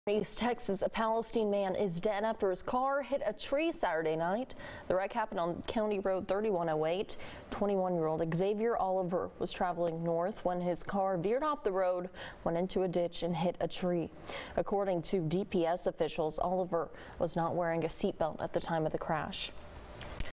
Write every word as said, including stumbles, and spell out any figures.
East Texas, a Palestine man is dead after his car hit a tree Saturday night. The wreck happened on County Road thirty-one oh eight. twenty-one-year-old Xavier Oliver was traveling north when his car veered off the road, went into a ditch and hit a tree. According to D P S officials, Oliver was not wearing a seatbelt at the time of the crash.